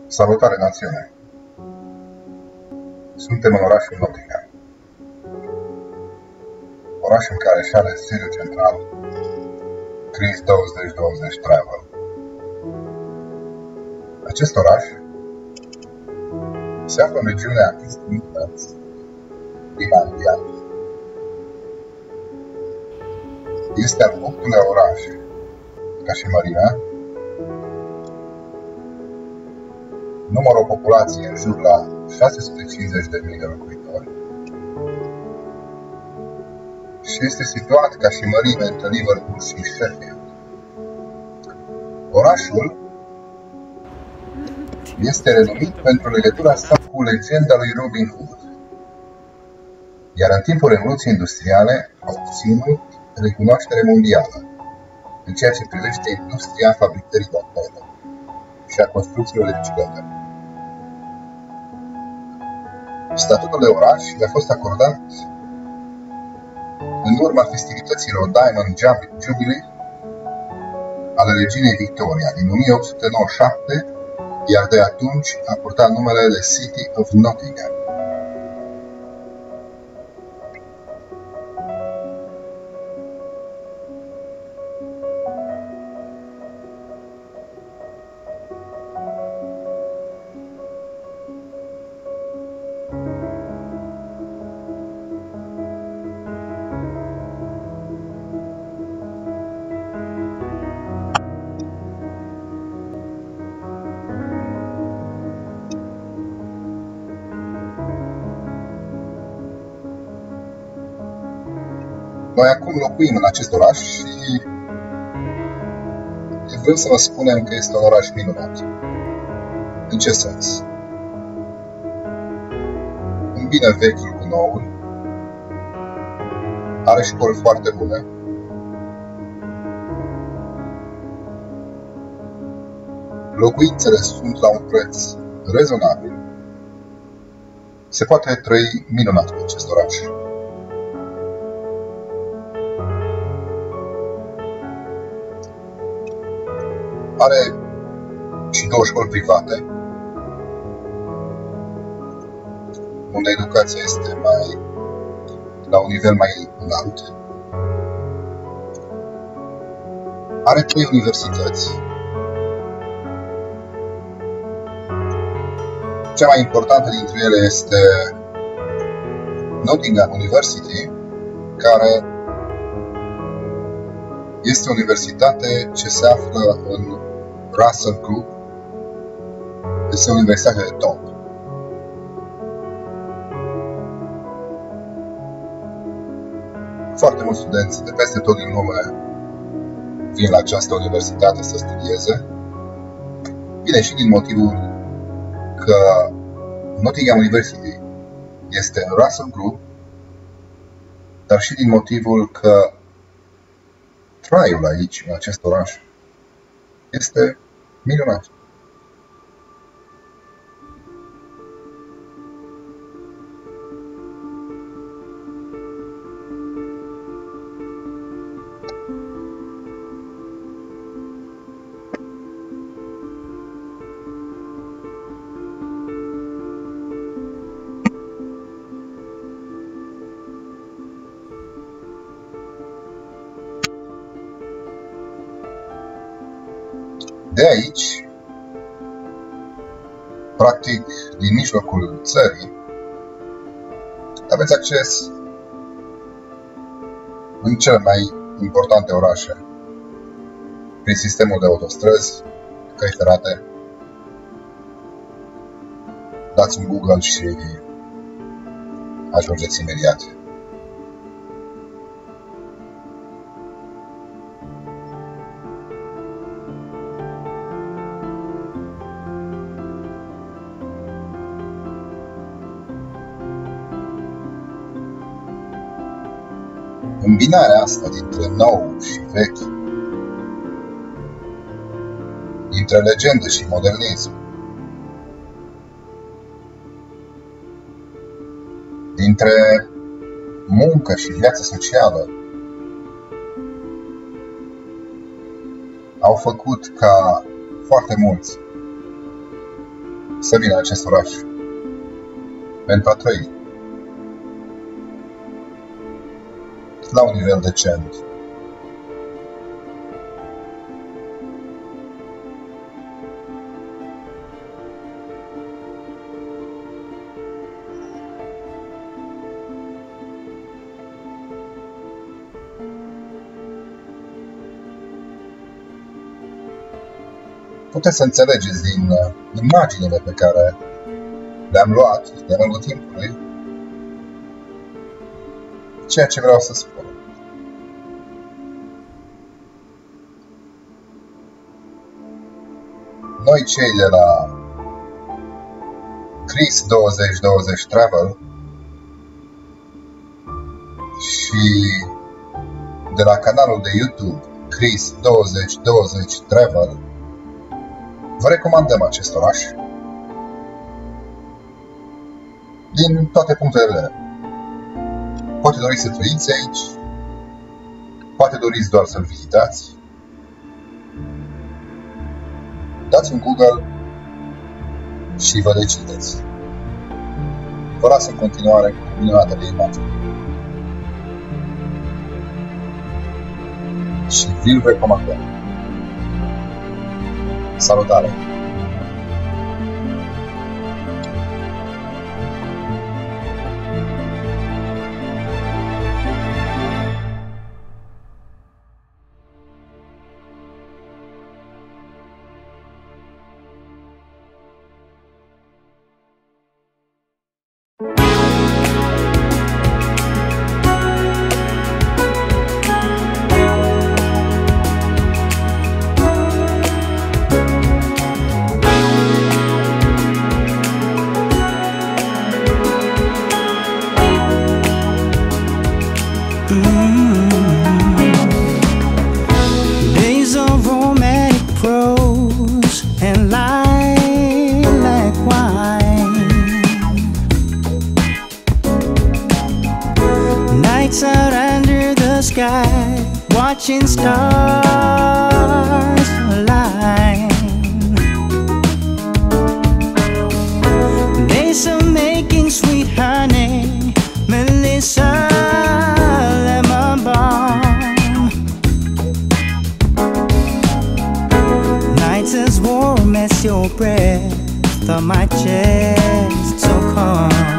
Salutare națiune! Suntem în orașul Nottingham, oraș în care își are sediul central Chris 2020 Travel. Acest oraș se află în regiunea East Midlands din Anglia. Este al 8-lea oraș ca și mărimea, numără o populație în jur la 650.000 de locuitori și este situat ca și mărime între Liverpool și Sheffield. Orașul este renumit pentru legătura sa cu legenda lui Robin Hood, iar în timpul Revoluției Industriale a obținut recunoaștere mondială în ceea ce privește industria fabricării vopsele și a construcțiilor de biciclete. Statutul de oraș i-a fost acordat în urma festivităților Diamond Jubilee ale reginei Victoria din 1897, iar de atunci a purtat numele de City of Nottingham. Noi acum locuim în acest oraș și vrem să vă spunem că este un oraș minunat. În ce sens? Îmbină vechiul cu noul, are școli foarte bune, locuințele sunt la un preț rezonabil, se poate trăi minunat în acest oraș. Are și 2 școli private, unde educația este la un nivel mai înalt. Are 3 universități. Cea mai importantă dintre ele este Nottingham University, care este o universitate ce se află în Russell Group. Este o universitate de top. Foarte mulți studenți de peste tot din lume vin la această universitate să studieze. Bine, și din motivul că Nottingham University este în Russell Group, dar și din motivul că traiul aici, în acest oraș, este minunat. De aici, practic din mijlocul țării, aveți acces în cele mai importante orașe prin sistemul de autostrăzi, căi ferate. Dați un Google și ajungeți imediat. Îmbinarea asta dintre nou și vechi, dintre legendă și modernism, dintre muncă și viață socială, au făcut ca foarte mulți să vină în acest oraș pentru a trăi la un nivel decent. Puteți să înțelegeți din imaginile pe care le-am luat de-a lungul timpului ceea ce vreau să spun. Noi cei de la Chris 2020 Travel și de la canalul de YouTube Chris 2020 Travel vă recomandăm acest oraș din toate punctele de vedere. Poate doriți să trăiți aici, poate doriți doar să-l vizitați. Dați un Google și vă decideți. Vă las în continuare cu minunatele imagini. Și vi-l recomandăm. Salutare! Days of romantic prose and lilac wine, nights out under the sky, watching stars align. Days of making sweet honey, Melissa, lemon balm. Nights as warm as your breath on my chest, so calm.